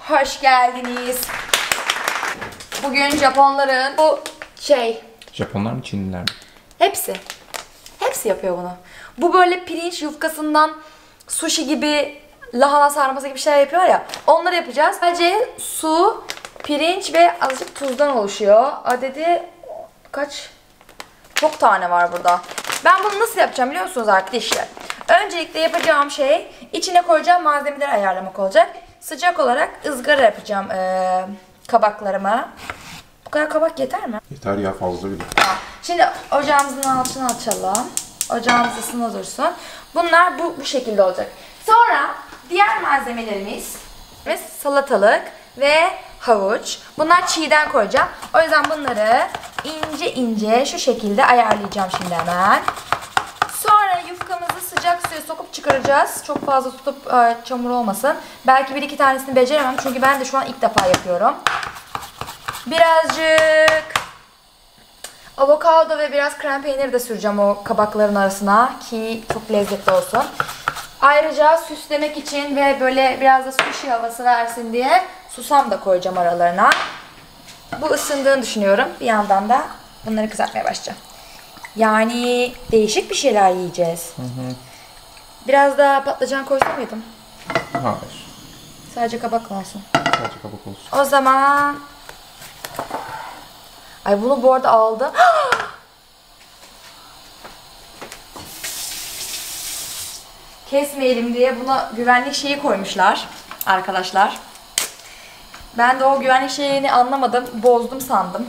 Hoş geldiniz. Bugün Japonların Japonlar mı, Çinliler mi? Hepsi yapıyor bunu. Bu böyle pirinç yufkasından sushi gibi, lahana sarması gibi şeyler yapıyor ya. Onları yapacağız. Sadece su, pirinç ve azıcık tuzdan oluşuyor. Adedi kaç? Çok tane var burada. Ben bunu nasıl yapacağım biliyor musunuz arkadaşlar? Öncelikle yapacağım şey, içine koyacağım malzemeleri ayarlamak olacak. Sıcak olarak ızgara yapacağım kabaklarıma. Bu kadar kabak yeter mi? Yeter ya, fazla bile. Şimdi ocağımızın altını açalım. Ocağımız ısına dursun. Bunlar bu şekilde olacak. Sonra diğer malzemelerimiz salatalık ve havuç. Bunlar çiğden koyacağım. O yüzden bunları ince ince şu şekilde ayarlayacağım şimdi hemen. Sonra yufkamızı sıcak suya sokup çıkaracağız. Çok fazla tutup çamur olmasın. Belki bir iki tanesini beceremem çünkü ben de şu an ilk defa yapıyorum. Birazcık avokado ve biraz krem peyniri de süreceğim o kabakların arasına ki çok lezzetli olsun. Ayrıca süslemek için ve böyle biraz da sushi havası versin diye susam da koyacağım aralarına. Bu ısındığını düşünüyorum. Bir yandan da bunları kızartmaya başlayacağım. Yani değişik bir şeyler yiyeceğiz. Biraz daha patlıcan koysam mıydım? Hayır. Sadece kabak olsun. Sadece kabak olsun. O zaman... Ay bunu bu arada aldım. Kesmeyelim diye buna güvenlik şeyi koymuşlar arkadaşlar. Ben de o güvenlik şeyini anlamadım. Bozdum sandım.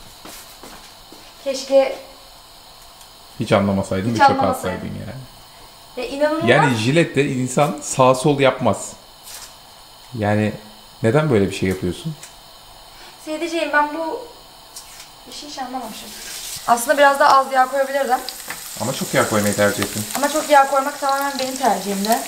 Keşke hiç anlamasaydın, hiç çok anlamasaydım. alsaydın yani. Ya inanılmaz. Yani jilette insan sağ sol yapmaz. Yani neden böyle bir şey yapıyorsun? Sevdiceğim, ben bu işi hiç anlamamışım. Aslında biraz daha az yağ koyabilirdim. Ama çok yağ koymayı tercih ettin. Ama çok yağ koymak tamamen benim tercihimde.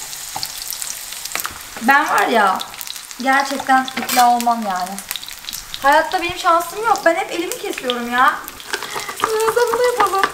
Ben var ya, gerçekten ikna olmam yani. Hayatta benim şansım yok. Ben hep elimi kesiyorum ya. Biraz da bunu yapalım.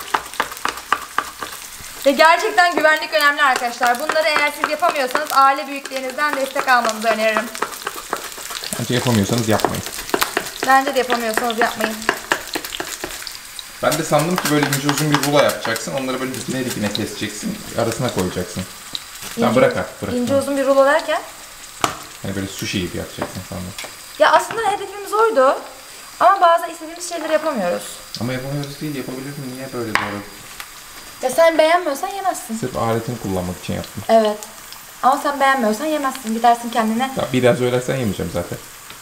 Ve gerçekten güvenlik önemli arkadaşlar. Bunları eğer siz yapamıyorsanız aile büyüklerinizden destek almanızı öneririm. Bence yapamıyorsanız yapmayın. Bence de yapamıyorsanız yapmayın. Ben de sandım ki böyle ince uzun bir rulo yapacaksın. Onları böyle dikine dikine keseceksin. Arasına koyacaksın. Sen bırak artık, bırak. İnce uzun bir rulo derken? Hani böyle sushi gibi yapacaksın sandım. Ya aslında hedefimiz oydu. Ama bazen istediğimiz şeyleri yapamıyoruz. Ama yapamıyoruz değil, yapabilirsin. Niye böyle doğru? Ya sen beğenmiyorsan yemezsin. Sırf aletini kullanmak için yaptım. Evet. Ama sen beğenmiyorsan yemezsin. Gidersin kendine. Ya biraz öğlersen yemeyeceğim zaten.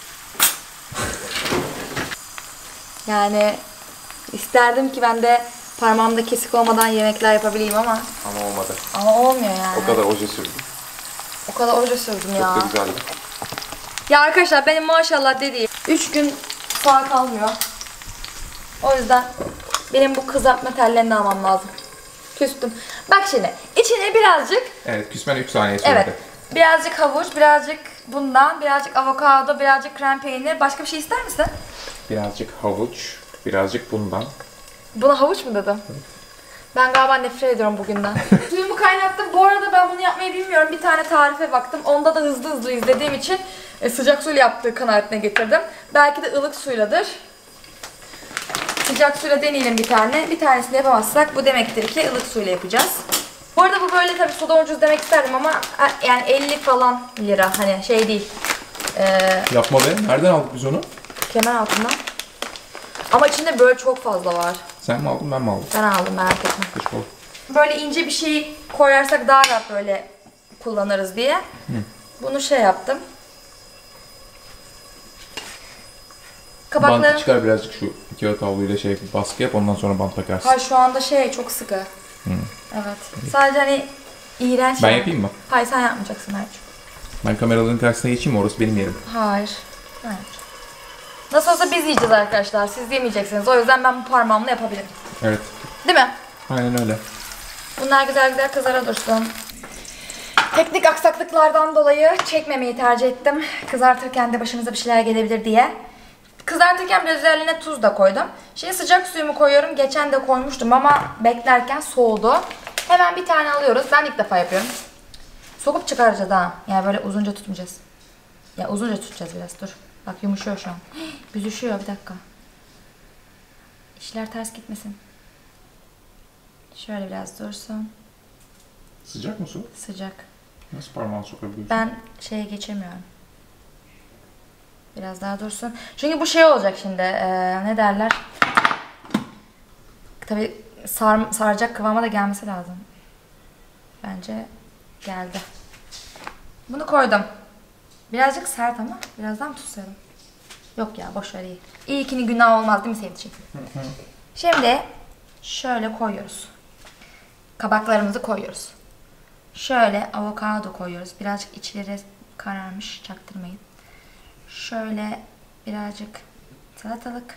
Yani isterdim ki ben de parmağımda kesik olmadan yemekler yapabileyim ama olmadı. olmuyor yani. O kadar oje sürdüm. O kadar oje sürdüm ya. Çok da güzeldi. Ya arkadaşlar benim maşallah dediğim 3 gün sağ kalmıyor. O yüzden benim bu kızartma tellerini almam lazım. Küstüm. Bak şimdi içine birazcık... Evet, küsmen 3 saniye sürdü. Evet. Birazcık havuç, birazcık bundan, birazcık avokado, birazcık krem peynir. Başka bir şey ister misin? Birazcık havuç, birazcık bundan. Buna havuç mu dedim? Evet. Ben galiba nefret ediyorum bugünden. Suyumu kaynattım. Bu arada ben bunu yapmayı bilmiyorum. Bir tane tarife baktım. Onda da hızlı hızlı izlediğim için sıcak suyla yaptığı kanaatine getirdim. Belki de ılık suyladır. Sıcak suyla deneyelim bir tane. Bir tanesini yapamazsak bu demektir ki ılık suyla yapacağız. Bu arada bu böyle tabii soda ucuz demek isterdim ama yani 50 falan lira, hani şey değil. Yapma be. Nereden aldık biz onu? Kemer altından. Ama içinde böyle çok fazla var. Sen mi aldın, ben mi aldım? Ben aldım, merak etme. Hiç bol. Böyle ince bir şey koyarsak daha rahat böyle kullanırız diye. Bunu şey yaptım. Kabakların... Bantı çıkar birazcık, şu kağıt havluyla baskı yap, ondan sonra bant takarsın. Hayır, şu anda çok sıkı. Evet. Sadece hani iğrenç. Ben yapayım mı? Hayır, sen yapmayacaksın Mert'ciğim. Ben kameraların karşısına geçeyim mi? Orası benim yerim. Hayır. Ben yapacağım. Nasıl olsa biz yiyeceğiz arkadaşlar. Siz yemeyeceksiniz. O yüzden ben bu parmağımla yapabilirim. Evet. Değil mi? Aynen öyle. Bunlar güzel güzel kızara dursun. Teknik aksaklıklardan dolayı çekmemeyi tercih ettim. Kızartırken de başımıza bir şeyler gelebilir diye. Kızartırken biraz üzerine tuz da koydum. Şimdi sıcak suyumu koyuyorum. Geçen de koymuştum ama beklerken soğudu. Hemen bir tane alıyoruz. Ben ilk defa yapıyorum. Sokup çıkaracağız ha. Yani böyle uzunca tutmayacağız. Ya uzunca tutacağız biraz, dur. Bak yumuşuyor şu an. Büzüşüyor, bir dakika. İşler ters gitmesin. Şöyle biraz dursun. Sıcak mı su? Sıcak. Nasıl parmağını sokabiliyorsun? Ben şeye geçemiyorum. Biraz daha dursun. Çünkü bu şey olacak şimdi. Ne derler? Tabii saracak kıvama da gelmesi lazım. Bence geldi. Bunu koydum. Birazcık sert ama birazdan tutsaydım. Yok ya, boş ver, iyi. İyi ki günah olmaz değil mi sevdiceğim? Şimdi şöyle koyuyoruz. Kabaklarımızı koyuyoruz. Şöyle avokado koyuyoruz. Birazcık içleri kararmış, çaktırmayın. Şöyle birazcık salatalık.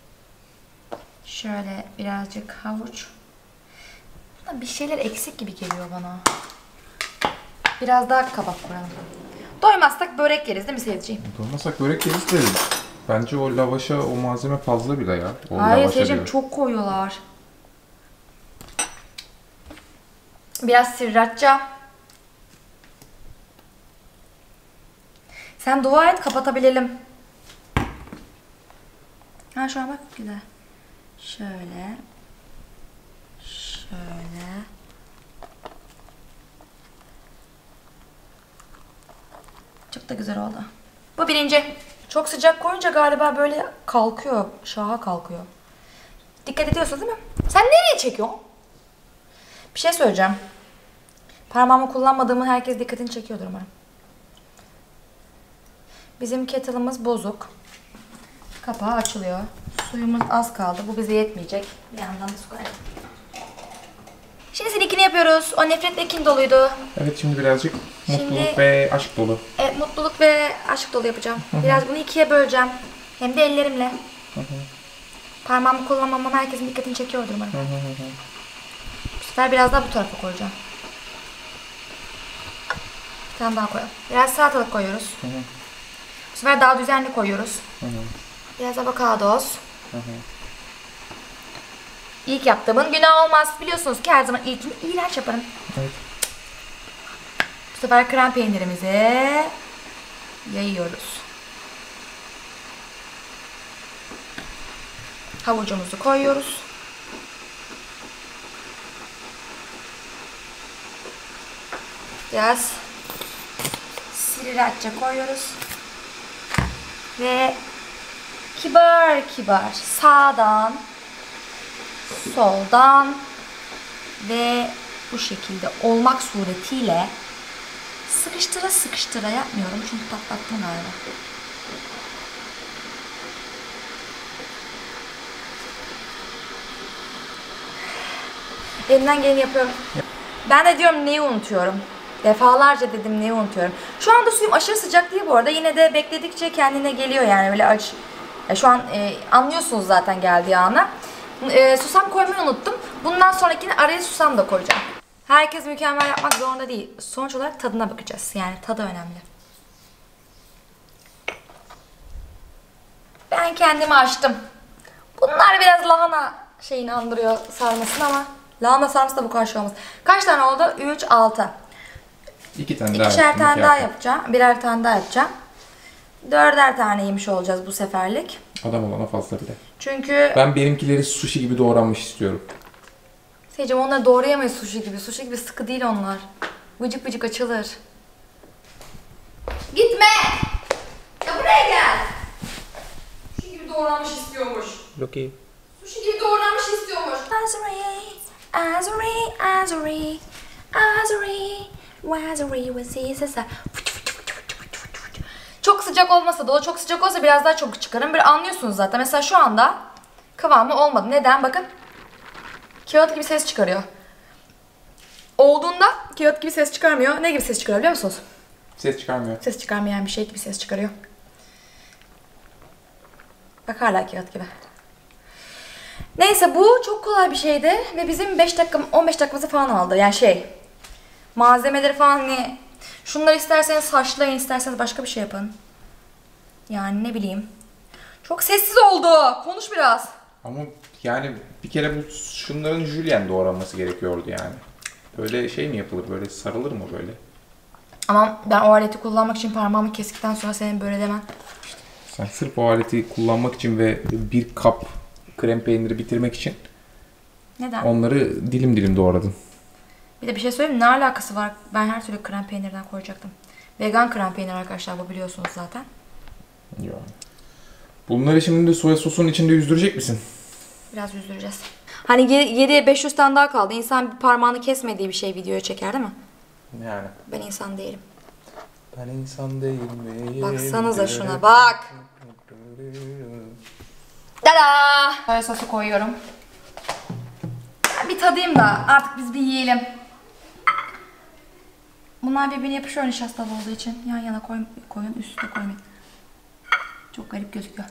Şöyle birazcık havuç. Bir şeyler eksik gibi geliyor bana. Biraz daha kabak koyalım. Doymazsak börek yeriz değil mi sevdiceğim? Doymazsak börek yeriz de bence o lavaşa o malzeme fazla bile ya. O hayır lavaşa sevdiceğim, bile. çok koyuyorlar. Biraz sriracha. Sen dua et, kapatabilelim. Ha şu an bak güzel. Şöyle. Şöyle. Çok da güzel oldu. Bu birinci. Çok sıcak koyunca galiba böyle kalkıyor. Şaha kalkıyor. Dikkat ediyorsunuz değil mi? Sen nereye çekiyorsun? Bir şey söyleyeceğim. Parmağımı kullanmadığımı herkes dikkatini çekiyordur umarım. Bizim kettle'ımız bozuk. Kapağı açılıyor. Suyumuz az kaldı. Bu bize yetmeyecek. Bir yandan da su koyalım. Şimdi seninkini yapıyoruz. O nefretle kin doluydu. Evet, şimdi birazcık mutluluk Şimdi- ve aşk dolu. Evet, mutluluk ve aşk dolu yapacağım. Biraz bunu ikiye böleceğim. Hem de ellerimle. Parmağımı kullanmamam herkesin dikkatini çekiyordur umarım. Bu sefer biraz daha bu tarafa koyacağım. Bir tane daha koyalım. Biraz salatalık koyuyoruz. Bu sefer daha düzenli koyuyoruz. Biraz avokados. İlk yaptığımın günah olmaz. Biliyorsunuz ki her zaman ilkini iğrenç yaparım. Evet. Bu sefer krem peynirimizi yayıyoruz. Havucumuzu koyuyoruz. Biraz sriracha koyuyoruz. Ve kibar kibar sağdan, soldan ve bu şekilde olmak suretiyle sıkıştıra sıkıştıra yapmıyorum çünkü patlattım galiba. Elimden geleni yapıyorum. Ben de diyorum neyi unutuyorum. Defalarca dedim neyi unutuyorum. Şu anda suyum aşırı sıcak değil bu arada. Yine de bekledikçe kendine geliyor yani böyle aç. Şu an anlıyorsunuz zaten geldiği anı. Susam koymayı unuttum. Bundan sonrakini araya susam da koyacağım. Herkes mükemmel yapmak zorunda değil. Sonuç olarak tadına bakacağız. Yani tadı önemli. Ben kendimi açtım. Bunlar biraz lahana şeyini andırıyor sarmasını ama lahana sarması da bu kadar şey olmaz. Kaç tane oldu? 3, 6. 2 tane daha İkişer yaptım, tane iki daha yaptım. yapacağım. Birer tane daha yapacağım. 4'er tane yemiş olacağız bu seferlik. Adam olana fazla bile. Çünkü Ben benimkileri sushi gibi doğranmış istiyorum. Seyircim onları doğrayamayız sushi gibi. Sushi gibi sıkı değil onlar. Vıcık vıcık açılır. Gitme! Ya buraya gel! Sushi gibi doğranmış istiyormuş. Okey. Sushi gibi doğranmış istiyormuş. Azuri, Azuri, Azuri, Azuri, Azuri, Azuri, çok sıcak olmasa da o çok sıcak olsa biraz daha çok çıkarım. Bir anlıyorsunuz zaten. Mesela şu anda kıvamı olmadı. Neden? Bakın. Kağıt gibi ses çıkarıyor. Olduğunda kağıt gibi ses çıkarmıyor. Ne gibi ses çıkarıyor biliyor musunuz? Ses çıkarmıyor. Ses çıkarmayan bir şey gibi ses çıkarıyor. Bak hala kağıt gibi. Neyse bu çok kolay bir şeydi ve bizim 5 dakika 15 dakikamızı falan aldı. Yani malzemeleri falan hani şunları isterseniz haşlayın, isterseniz başka bir şey yapın. Yani ne bileyim. Çok sessiz oldu. Konuş biraz. Ama yani bir kere bu şunların jülyen doğranması gerekiyordu yani. Böyle şey mi yapılır? Böyle sarılır mı böyle? Ama ben o aleti kullanmak için parmağımı kestikten sonra senin böyle demen. Sen sırf o aleti kullanmak için ve bir kap krem peyniri bitirmek için Neden? onları dilim dilim doğradın. Bir de bir şey söyleyeyim mi? Ne alakası var? Ben her türlü krem peynirden koyacaktım. Vegan krem peynir arkadaşlar, bu biliyorsunuz zaten. Ya. Bunları şimdi de soya sosunun içinde yüzdürecek misin? Biraz yüzdüreceğiz. Hani geriye 500 tane daha kaldı. İnsan bir parmağını kesmediği bir şey videoya çeker değil mi? Yani. Ben insan değilim. Ben insan değilim. Baksanıza şuna, bak. Tada! Soya sosu koyuyorum. Ben bir tadayım da artık biz bir yiyelim. Bunlar birbirine yapışıyor nişastalı olduğu için. Yan yana koyun, üstüne koymayın. Çok garip gözüküyor.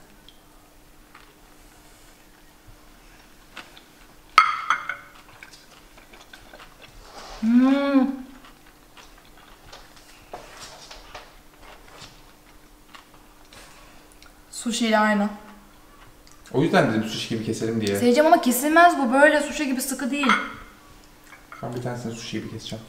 Sushi ile aynı. O yüzden dedim sushi gibi keselim diye. Seveceğim ama kesilmez bu. Böyle sushi gibi sıkı değil. Ben bir tanesini sushi gibi keseceğim.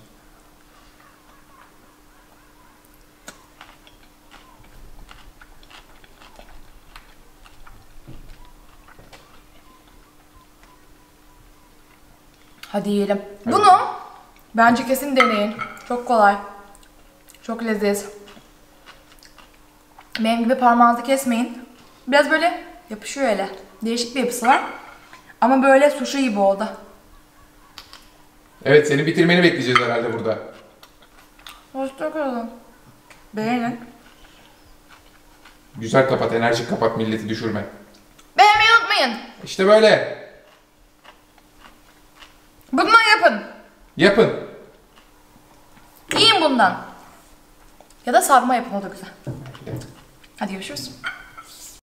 Hadi yiyelim. Evet. Bunu bence kesin deneyin. Çok kolay. Çok lezzetli. Benim gibi parmağınızı kesmeyin. Biraz böyle yapışıyor ele. Değişik bir yapısı var. Ama böyle sushi gibi oldu. Evet, seni bitirmeni bekleyeceğiz herhalde burada. Hoşçakalın. Beğenin. Güzel kapat, enerjik kapat, milleti düşürme. Beğenmeyi unutmayın. İşte böyle. Bundan yapın. Yapın. Yiyin bundan. Ya da sarma yapın, o da güzel. Hadi görüşürüz.